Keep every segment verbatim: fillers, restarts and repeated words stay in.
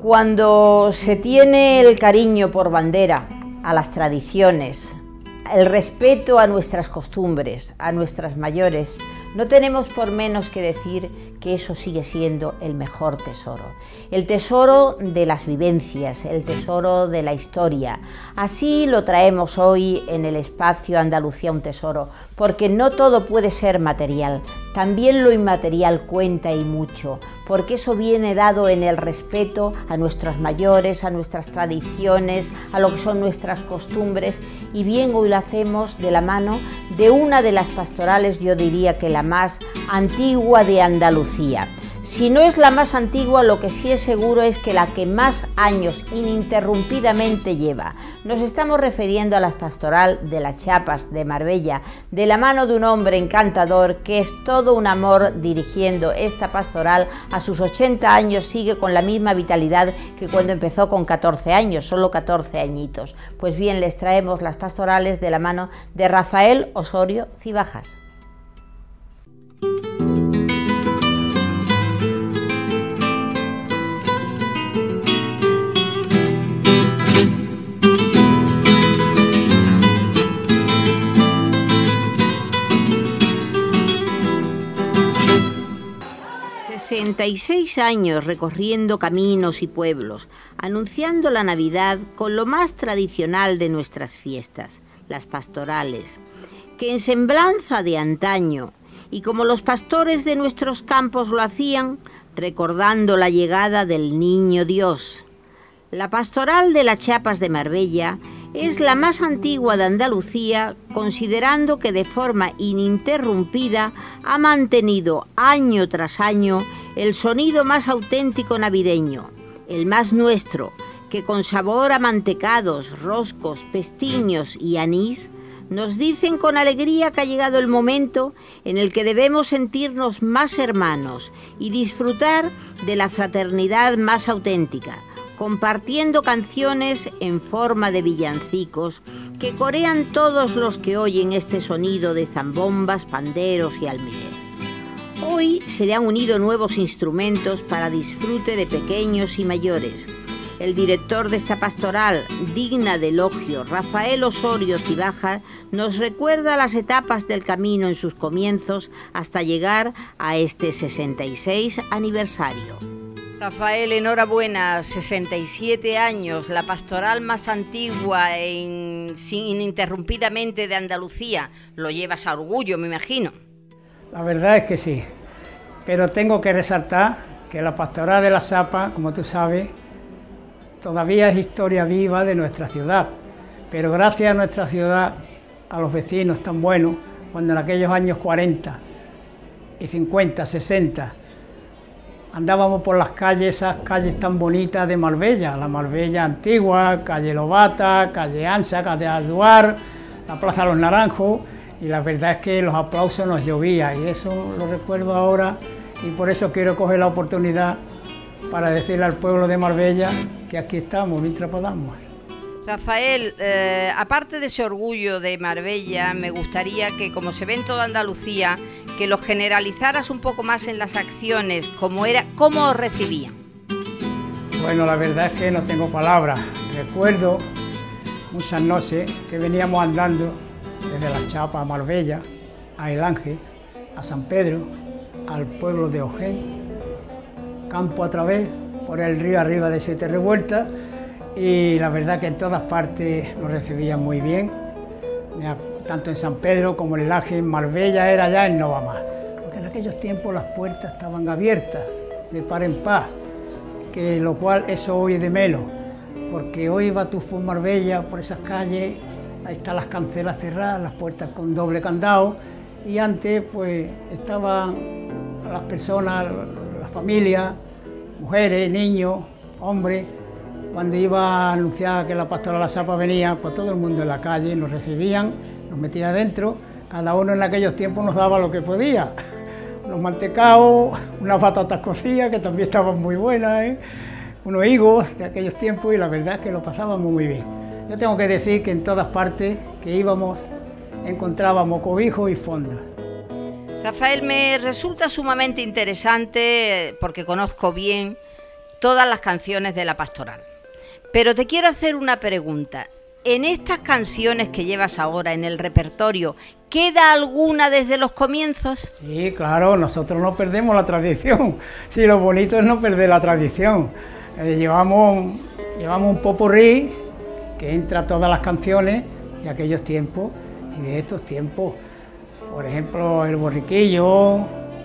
Cuando se tiene el cariño por bandera a las tradiciones, el respeto a nuestras costumbres, a nuestras mayores, no tenemos por menos que decir que eso sigue siendo el mejor tesoro. El tesoro de las vivencias, el tesoro de la historia. Así lo traemos hoy en el espacio Andalucía un tesoro, porque no todo puede ser material, también lo inmaterial cuenta y mucho, porque eso viene dado en el respeto a nuestros mayores, a nuestras tradiciones, a lo que son nuestras costumbres, y bien hoy lo hacemos de la mano de una de las pastorales, yo diría que la más antigua de Andalucía. Si no es la más antigua, lo que sí es seguro es que la que más años ininterrumpidamente lleva. Nos estamos refiriendo a la pastoral de las Chapas de Marbella, de la mano de un hombre encantador que es todo un amor dirigiendo esta pastoral. A sus ochenta años sigue con la misma vitalidad que cuando empezó con catorce años, solo catorce añitos. Pues bien, les traemos las pastorales de la mano de Rafael Osorio Cibajas. sesenta y seis años recorriendo caminos y pueblos, anunciando la Navidad con lo más tradicional de nuestras fiestas, las pastorales, que en semblanza de antaño, y como los pastores de nuestros campos lo hacían, recordando la llegada del Niño Dios. La pastoral de las Chapas de Marbella es la más antigua de Andalucía, considerando que de forma ininterrumpida ha mantenido año tras año el sonido más auténtico navideño, el más nuestro, que con sabor a mantecados, roscos, pestiños y anís, nos dicen con alegría que ha llegado el momento en el que debemos sentirnos más hermanos y disfrutar de la fraternidad más auténtica, compartiendo canciones en forma de villancicos que corean todos los que oyen este sonido de zambombas, panderos y almirer. Hoy se le han unido nuevos instrumentos para disfrute de pequeños y mayores. El director de esta pastoral, digna de elogio, Rafael Osorio Cibajas, nos recuerda las etapas del camino en sus comienzos hasta llegar a este sesenta y seis aniversario. Rafael, enhorabuena, sesenta y siete años, la pastoral más antigua e ininterrumpidamente de Andalucía. Lo llevas a orgullo, me imagino. La verdad es que sí, pero tengo que resaltar que la pastoral de la Chapa, como tú sabes, todavía es historia viva de nuestra ciudad, pero gracias a nuestra ciudad, a los vecinos tan buenos, cuando en aquellos años cuarenta y cincuenta, sesenta, andábamos por las calles, esas calles tan bonitas de Marbella, la Marbella antigua, calle Lobata, calle Ancha, calle Alduar, la Plaza de los Naranjos, y la verdad es que los aplausos nos llovían, y eso lo recuerdo ahora, y por eso quiero coger la oportunidad para decirle al pueblo de Marbella que aquí estamos mientras podamos. Rafael, eh, aparte de ese orgullo de Marbella, me gustaría que, como se ve en toda Andalucía, que lo generalizaras un poco más en las acciones, cómo era, cómo os recibían. Bueno, la verdad es que no tengo palabras. Recuerdo muchas noches que veníamos andando desde la Chapa a Marbella, a El Ángel, a San Pedro, al pueblo de Ojén, campo a través, por el río arriba de Siete Revueltas, y la verdad que en todas partes nos recibían muy bien, tanto en San Pedro como en El Ángel. En Marbella era ya en no va más, porque en aquellos tiempos las puertas estaban abiertas, de par en par, que lo cual eso hoy es de menos, porque hoy vas tú por Marbella, por esas calles, ahí están las cancelas cerradas, las puertas con doble candado, y antes pues estaban las personas, las familias, mujeres, niños, hombres. Cuando iba a anunciar que la pastoral de la Chapa venía, pues todo el mundo en la calle nos recibían, nos metía adentro, cada uno en aquellos tiempos nos daba lo que podía, unos mantecaos, unas batatas cocidas que también estaban muy buenas, ¿eh? Unos higos de aquellos tiempos, y la verdad es que lo pasábamos muy bien. Yo tengo que decir que en todas partes que íbamos encontrábamos cobijo y fonda. Rafael, me resulta sumamente interesante, porque conozco bien todas las canciones de la pastoral. Pero te quiero hacer una pregunta. En estas canciones que llevas ahora en el repertorio, ¿queda alguna desde los comienzos? Sí, claro, nosotros no perdemos la tradición. Sí, lo bonito es no perder la tradición. Eh, llevamos, llevamos un popurrí que entra todas las canciones de aquellos tiempos y de estos tiempos. Por ejemplo, El Borriquillo,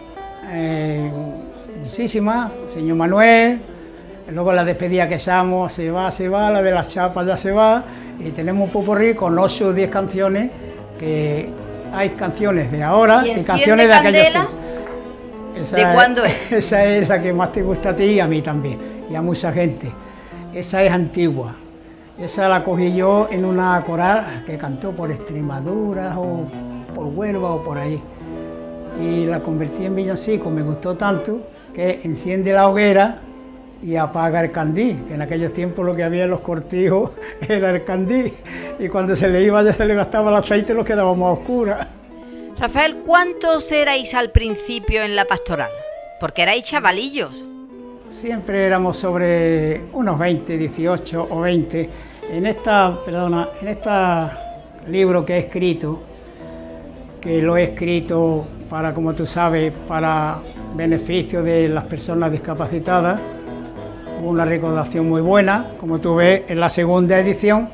eh, muchísimas, Señor Manuel, luego la despedida que echamos, se va, se va, la de las chapas ya se va, y tenemos un popurrí con ocho o diez canciones, que hay canciones de ahora y, ¿Y canciones de aquellos tiempos. ¿De cuándo es? Esa es la que más te gusta a ti y a mí también, y a mucha gente. Esa es antigua. Esa la cogí yo en una coral que cantó por Extremadura o por Huelva o por ahí. Y la convertí en villancico, me gustó tanto que enciende la hoguera y apaga el candí, que en aquellos tiempos lo que había en los cortijos era el candí, y cuando se le iba ya se le gastaba el aceite y lo quedaba más oscura. Rafael, ¿cuántos erais al principio en la pastoral? Porque erais chavalillos. Siempre éramos sobre unos veinte, dieciocho o veinte. En esta, perdona, en este libro que he escrito, que lo he escrito para, como tú sabes, para beneficio de las personas discapacitadas, hubo una recaudación muy buena, como tú ves en la segunda edición,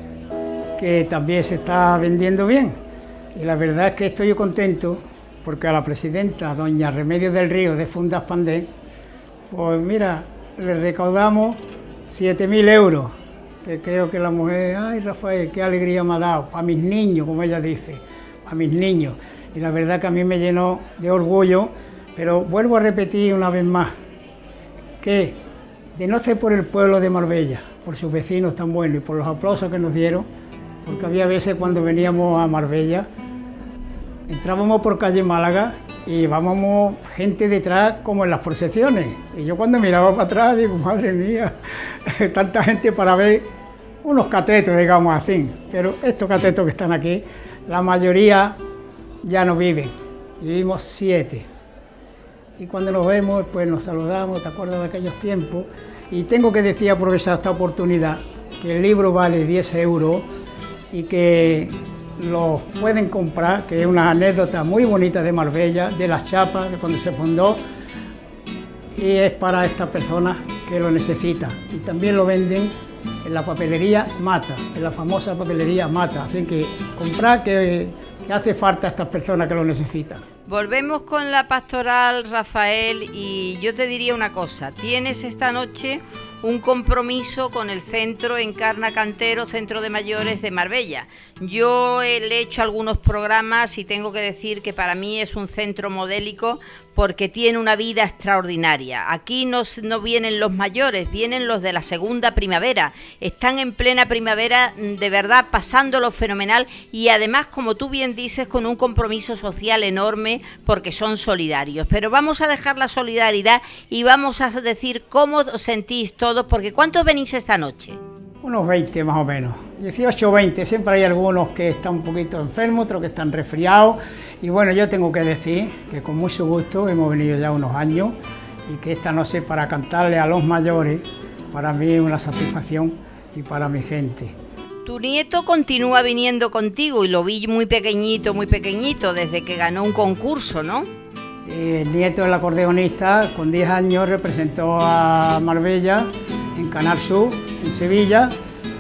que también se está vendiendo bien. Y la verdad es que estoy contento porque a la presidenta, doña Remedios del Río de Fundas Pandén, pues mira, le recaudamos siete mil euros, que creo que la mujer, ay Rafael, qué alegría me ha dado, para mis niños, como ella dice, para mis niños. Y la verdad que a mí me llenó de orgullo, pero vuelvo a repetir una vez más, que de no ser por el pueblo de Marbella, por sus vecinos tan buenos y por los aplausos que nos dieron, porque había veces cuando veníamos a Marbella, entrábamos por calle Málaga y llevábamos gente detrás como en las procesiones. Y yo cuando miraba para atrás digo, madre mía, tanta gente para ver unos catetos, digamos así. Pero estos catetos que están aquí, la mayoría ya no viven, vivimos siete. Y cuando nos vemos, pues nos saludamos, te acuerdas de aquellos tiempos. Y tengo que decir, aprovechar esta oportunidad, que el libro vale diez euros y que los pueden comprar, que es una anécdota muy bonita de Marbella, de las chapas, de cuando se fundó, y es para estas personas que lo necesitan. Y también lo venden en la papelería Mata, en la famosa papelería Mata, así que comprar que, que hace falta a estas personas que lo necesitan. Volvemos con la pastoral, Rafael, y yo te diría una cosa, tienes esta noche un compromiso con el centro Encarna Cantero, Centro de Mayores de Marbella. Yo he hecho algunos programas y tengo que decir que para mí es un centro modélico porque tiene una vida extraordinaria. Aquí no, no vienen los mayores, vienen los de la segunda primavera. Están en plena primavera, de verdad, pasándolo fenomenal y además, como tú bien dices, con un compromiso social enorme porque son solidarios. Pero vamos a dejar la solidaridad y vamos a decir cómo os sentís todos, porque ¿cuántos venís esta noche? Unos veinte más o menos, dieciocho o veinte, siempre hay algunos que están un poquito enfermos, otros que están resfriados, y bueno, yo tengo que decir que con mucho gusto hemos venido ya unos años, y que esta noche para cantarle a los mayores, para mí es una satisfacción y para mi gente. Tu nieto continúa viniendo contigo y lo vi muy pequeñito, muy pequeñito, desde que ganó un concurso, ¿no? Sí, el nieto del acordeonista, con diez años representó a Marbella en Canal Sur, en Sevilla,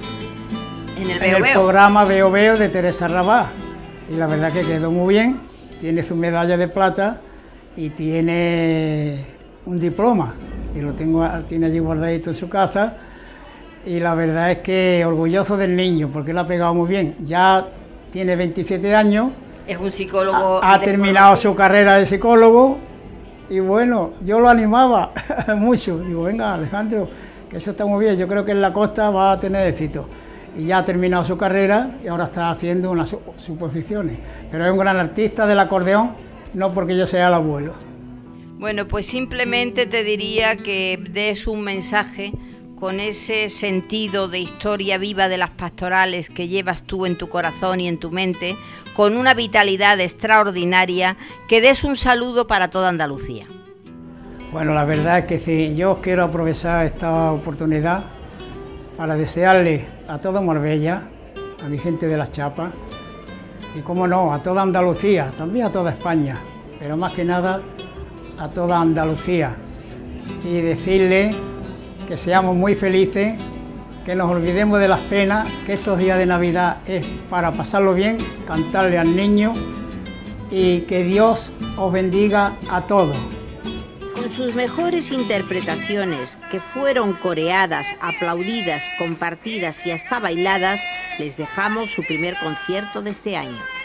en el, en el programa Veo Veo de Teresa Rabá. Y la verdad que quedó muy bien, tiene su medalla de plata y tiene un diploma, y lo tengo, tiene allí guardadito en su casa. Y la verdad es que orgulloso del niño, porque él ha pegado muy bien. Ya tiene veintisiete años. Es un psicólogo. Ha, ha terminado su carrera de psicólogo. Y bueno, yo lo animaba mucho. Digo, venga, Alejandro, que eso está muy bien. Yo creo que en la costa va a tener éxito. Y ya ha terminado su carrera y ahora está haciendo unas suposiciones. Pero es un gran artista del acordeón, no porque yo sea el abuelo. Bueno, pues simplemente te diría que des un mensaje con ese sentido de historia viva de las pastorales que llevas tú en tu corazón y en tu mente, con una vitalidad extraordinaria, que des un saludo para toda Andalucía. Bueno, la verdad es que sí, yo quiero aprovechar esta oportunidad para desearle a toda Marbella, a mi gente de las Chapas, y cómo no, a toda Andalucía, también a toda España, pero más que nada a toda Andalucía, y decirle que seamos muy felices, que nos olvidemos de las penas, que estos días de Navidad es para pasarlo bien, cantarle al niño, y que Dios os bendiga a todos. Con sus mejores interpretaciones, que fueron coreadas, aplaudidas, compartidas y hasta bailadas, les dejamos su primer concierto de este año.